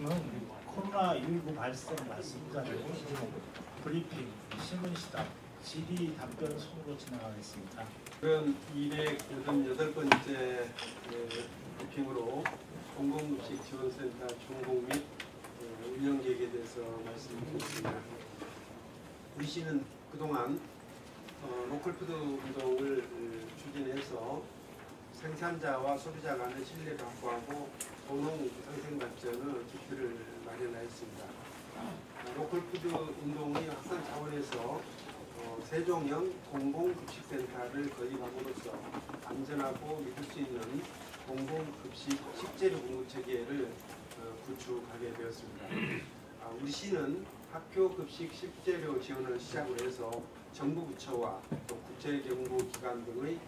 오늘은 코로나19 발생 말씀자들 브리핑, 신문시답, 질의 답변 순으로 진행하겠습니다. 그럼 288번째 브리핑으로 공공급식 지원센터 준공 및 운영 계획에 대해서 말씀드리겠습니다. 우리 시는 그동안 로컬푸드 운동을 추진해서 생산자와 소비자 간의 신뢰를 확보하고 공동 상생 발전의 기틀을 마련하였습니다. 로컬푸드 운동의 확산 차원에서 세종형 공공급식센터를 건립함으로써 안전하고 믿을 수 있는 공공급식 식재료 공급 체계를 구축하게 되었습니다. 우리 시는 학교 급식 식재료 지원을 시작으로 해서 정부 부처와 또 국제연구기관 등의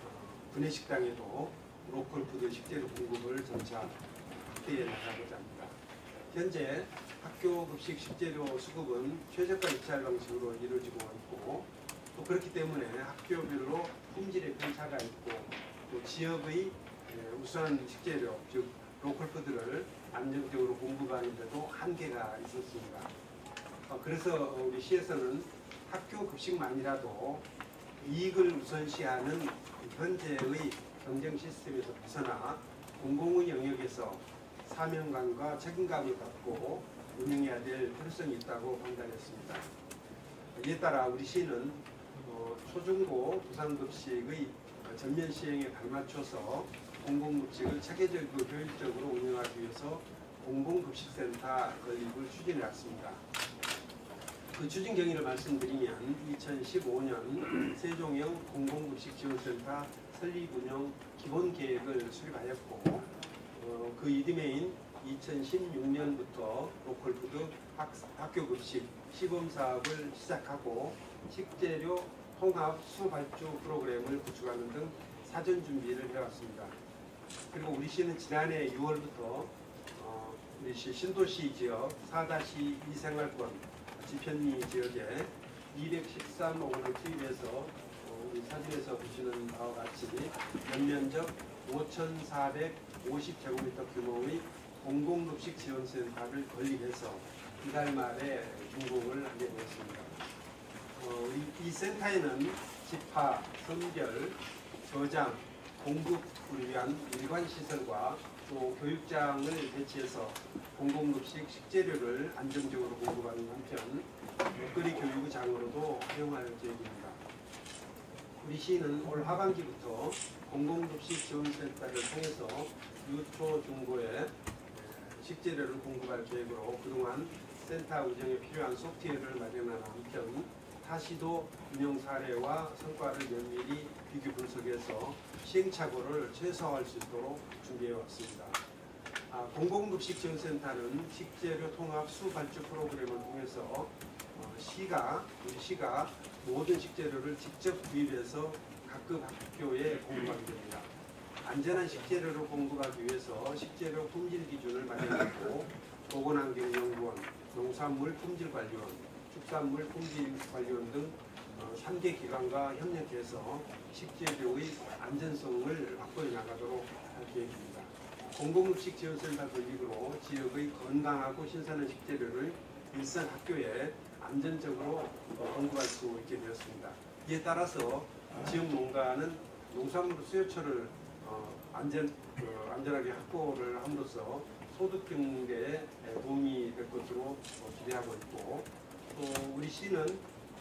구내식당에도 로컬푸드 식재료 공급을 점차 확대해 나가고자 합니다. 현재 학교 급식 식재료 수급은 최저가 입찰 방식으로 이루어지고 있고, 또 그렇기 때문에 학교별로 품질의 편차가 있고, 또 지역의 우수한 식재료, 즉 로컬푸드를 안정적으로 공급하는 데도 한계가 있었습니다. 그래서 우리 시에서는 학교 급식만이라도 이익을 우선시하는 현재의 경쟁 시스템에서 벗어나 공공의 영역에서 사명감과 책임감을 갖고 운영해야 될 필요성이 있다고 판단했습니다. 이에 따라 우리 시는 초중고 부산급식의 전면 시행에 발맞춰서 공공급식을 체계적이고 효율적으로 운영하기 위해서 공공급식센터 건립을 추진해왔습니다. 그 추진 경위를 말씀드리면 2015년 세종형 공공급식지원센터 설립 운영 기본계획을 수립하였고, 그 이듬해인 2016년부터 로컬푸드 학교급식 시범사업을 시작하고 식재료 통합 수발주 프로그램을 구축하는 등 사전 준비를 해왔습니다. 그리고 우리 시는 지난해 6월부터 우리 시 신도시 지역 4-2 생활권 지편리 지역에 213호를 투입해서 우리 사진에서 보시는 바와 같이 연면적 5,450제곱미터 규모의 공공급식 지원센터를 건립해서 이달 말에 준공을 하게 되었습니다. 이 센터에는 집화, 선별, 저장, 공급을 위한 일관시설과 또 교육장을 배치해서 공공급식 식재료를 안정적으로 공급하는 한편 먹거리 교육의 장으로도 활용할 계획입니다. 우리 시는 올 하반기부터 공공급식 지원센터를 통해서 유초, 중고에 식재료를 공급할 계획으로 그동안 센터 운영에 필요한 소프트웨어를 마련하는 한편 타시도 운영 사례와 성과를 면밀히 비교 분석해서 시행착오를 최소화할 수 있도록 준비해 왔습니다. 공공급식 지원센터는 식재료 통합 수발주 프로그램을 통해서 우리 시가 모든 식재료를 직접 구입해서 각급 학교에 공급하게 됩니다. 안전한 식재료를 공급하기 위해서 식재료 품질 기준을 마련했고, 보건환경연구원, 농산물 품질관리원, 축산물 품질관리원 등 3개 기관과 협력해서 식재료의 안전성을 확보해 나가도록 할 계획입니다. 공공급식 지원센터 건립으로 지역의 건강하고 신선한 식재료를 일선 학교에 안전적으로 공급할 수 있게 되었습니다. 이에 따라서 지역 농가는 농산물 수요처를 안전하게 확보를 함으로써 소득 증대에 도움이 될 것으로 기대하고 있고, 또 우리 시는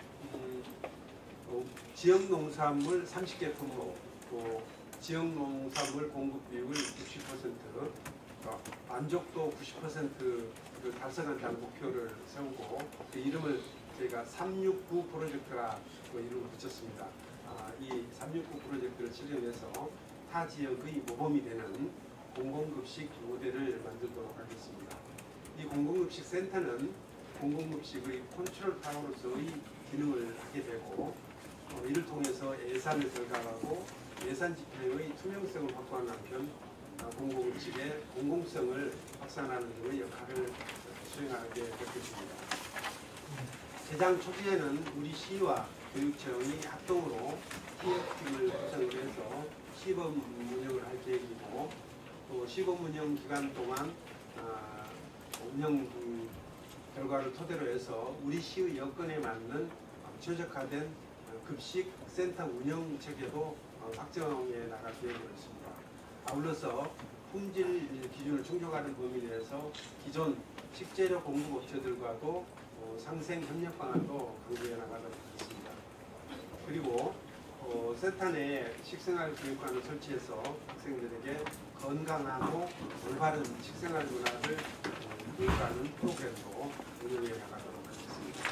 지역 농산물 30개 품목, 또 지역 농산물 공급 비율 60%, 만족도 90%를 달성한다는 목표를 세우고 그 이름을 저희가 369 프로젝트라 이름을 붙였습니다. 이 369 프로젝트를 실행해서 타 지역의 모범이 되는 공공급식 모델을 만들도록 하겠습니다. 이 공공급식 센터는 공공급식의 컨트롤 타워로서의 기능을 하게 되고, 이를 통해서 예산을 절감하고 예산 집행의 투명성을 확보하는 한편 공공급식의 공공성을 확산하는 등의 역할을 수행하게 될 것입니다. 개장 초기에는 우리 시와 교육청이 합동으로 TF팀을 구성을 해서 시범 운영을 할 계획이고, 또 시범 운영 기간 동안 운영 결과를 토대로 해서 우리 시의 여건에 맞는 최적화된 급식 센터 운영 체계도 확정해 나갈 계획으로 있습니다. 아울러서 품질 기준을 충족하는 범위 내에서 기존 식재료 공급 업체들과도 상생 협력 방안도 강구해 나가도록 하겠습니다. 그리고 센터 내 식생활 교육관을 설치해서 학생들에게 건강하고 올바른 식생활 문화를 교육하는 프로그램도 운영해 나가도록 하겠습니다.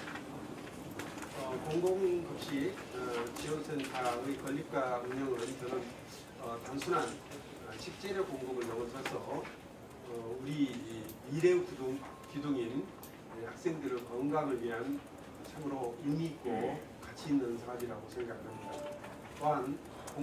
공공급식 지원센터의 건립과 운영은 저는 단순한 식재료 공급을 넘어서서 우리 미래의 기둥인 학생들의 건강을 위한 참으로 의미 있고 가치 있는 사업이라고 생각합니다. 또한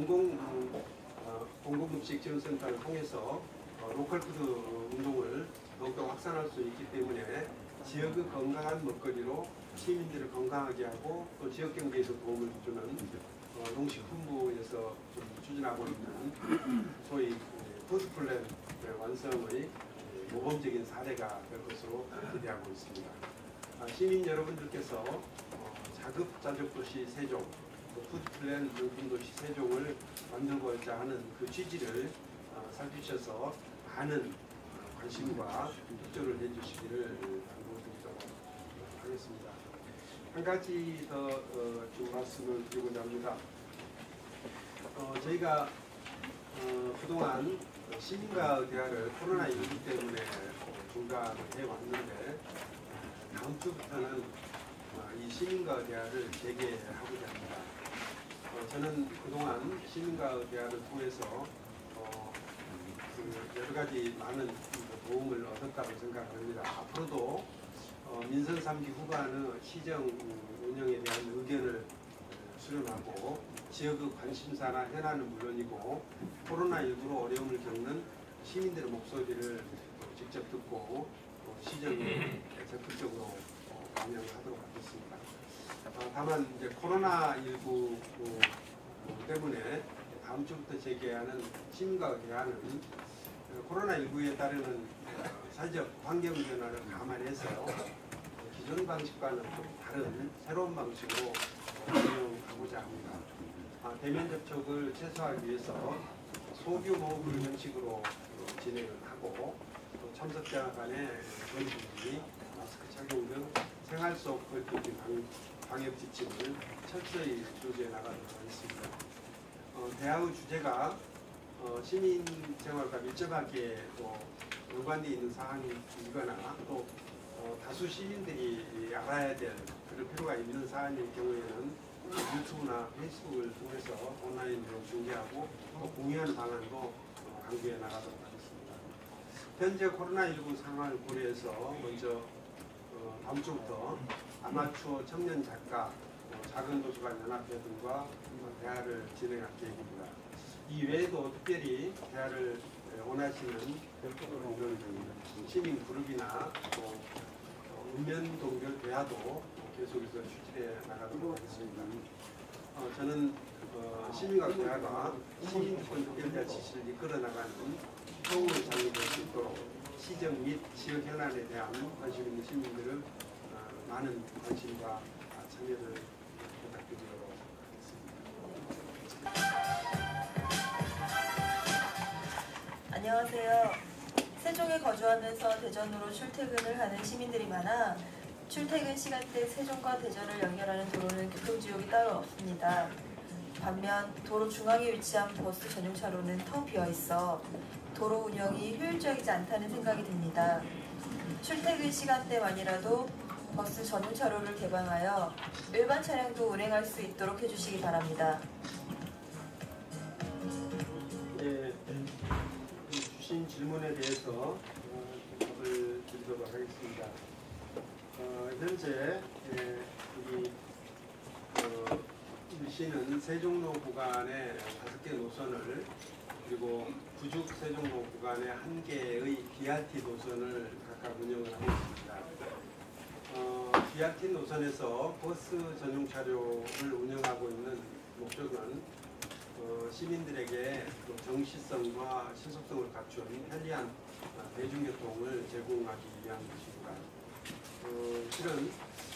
공공급식 지원센터를 통해서 로컬푸드 운동을 더욱더 확산할 수 있기 때문에 지역의 건강한 먹거리로 시민들을 건강하게 하고 또 지역 경제에서 도움을 주는 농식품부에서 좀 추진하고 있는 소위 푸드플랜 완성의 모범적인 사례가 될 것으로 기대하고 있습니다. 시민 여러분들께서 자급자족도시 세종, 푸드플랜 용품도시 세종을 만들고자 하는 그 취지를 살피셔서 많은 관심과 협조를 해주시기를 당부드리도록 하겠습니다. 한 가지 더 좀 말씀을 드리고자 합니다. 저희가 그동안 시민과 대화를 코로나19 때문에 중단을 해왔는데 다음 주부터는 이 시민과 대화를 재개하고자 합니다. 저는 그동안 시민과 대화를 통해서 여러 가지 많은 도움을 얻었다고 생각합니다. 앞으로도 민선 3기 후반의 시정 운영에 대한 의견을 수렴하고 지역의 관심사나 현안은 물론이고 코로나19로 어려움을 겪는 시민들의 목소리를 직접 듣고 시정에 적극적으로 반영하도록 하겠습니다. 다만 이제 코로나19 때문에 다음 주부터 재개하는 시민과 대화는 코로나19에 따르는 사회적 환경 변화를 감안해서 기존 방식과는 다른 새로운 방식으로 운영하고자 합니다. 대면 접촉을 최소화하기 위해서 소규모 형식으로 진행을 하고 또 참석자 간의 거리두기, 마스크 착용 등 생활 속 거리두기 방역 지침을 철저히 준수해 나가도록 하겠습니다. 대화의 주제가 시민 생활과 밀접하게 또 연관되어 있는 사안이거나 또 다수 시민들이 알아야 될 그럴 필요가 있는 사안일 경우에는 유튜브나 페이스북을 통해서 온라인으로 중계하고 또 공유하는 방안도 강구해 나가도록 하겠습니다. 현재 코로나19 상황을 고려해서 먼저 다음 주부터 아마추어 청년 작가 작은 도서관 연합회 등과 대화를 진행할 계획입니다. 이 외에도 특별히 대화를 원하시는 시민 그룹이나 또 읍면동별 대화도 계속해서 추진해 나가도록 하겠습니다. 저는 시민과 대화가 시민권 특별자 지시를 이끌어 나가는 효우의 장이 될 수 있도록 시정 및 지역 현안에 대한 관심 있는 시민들의 많은 관심과 참여를 부탁드리도록 하겠습니다. 안녕하세요. 세종에 거주하면서 대전으로 출퇴근을 하는 시민들이 많아 출퇴근 시간대 세종과 대전을 연결하는 도로는 교통지역이 따로 없습니다. 반면 도로 중앙에 위치한 버스 전용 차로는 텅 비어있어 도로 운영이 효율적이지 않다는 생각이 듭니다. 출퇴근 시간대만이라도 버스 전용 차로를 개방하여 일반 차량도 운행할 수 있도록 해주시기 바랍니다. 네, 주신 질문에 대해서 답을 드리도록 하겠습니다. 현재 우리 시는 세종로 구간의 5개 노선을 그리고 부죽 세종로 구간의 1개의 BRT 노선을 각각 운영을 하고 있습니다. BRT 노선에서 버스 전용 차량을 운영하고 있는 목적은 시민들에게 또 정시성과 신속성을 갖춘 편리한 대중교통을 제공하기 위한 것입니다. 실은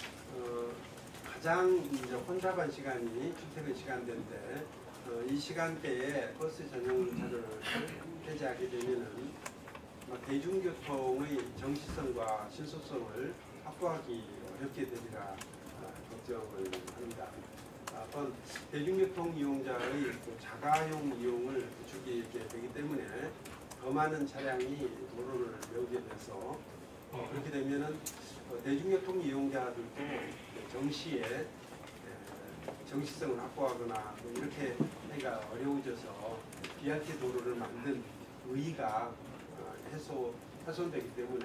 가장 이제 혼잡한 시간이 출퇴근 시간대인데 이 시간대에 버스 전용차를 폐지하게 되면은 대중교통의 정시성과 신속성을 확보하기 어렵게 되리라 걱정을 합니다. 또한 대중교통 이용자의 자가용 이용을 부추기게 되기 때문에 더 많은 차량이 도로를 메우게 돼서 그렇게 되면은 대중교통 이용자들도 정시에 정시성을 확보하거나 이렇게 하기가 어려워져서 BRT 도로를 만든 의의가 훼손되기 때문에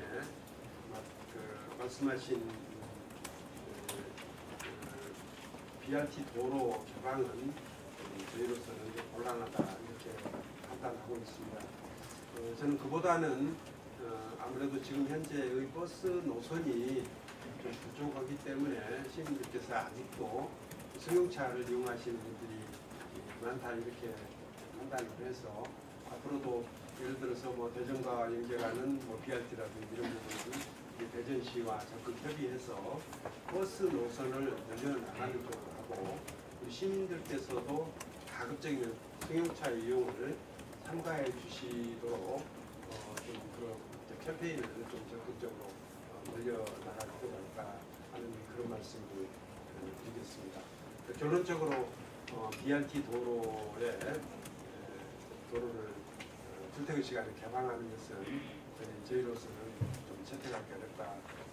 말씀하신 BRT 도로 개방은 저희로서는 곤란하다 이렇게 판단하고 있습니다. 저는 그보다는 아무래도 지금 현재의 버스 노선이 좀 부족하기 때문에 시민들께서 아직도 승용차를 이용하시는 분들이 많다 이렇게 판단을 해서 앞으로도 예를 들어서 대전과 연결하는 BRT라든지 이런 부분은 대전시와 적극 협의해서 버스 노선을 늘려나가는 쪽으로 하고 시민들께서도 가급적이면 승용차 이용을 삼가해 주시도록 좀 그런 캠페인을 좀 적극적으로 늘려나갈 필요가 있다 하는 그런 말씀을 드리겠습니다. 결론적으로 BRT 도로를 출퇴근 시간을 개방하는 것은 저희로서는 좀 채택하기 어렵다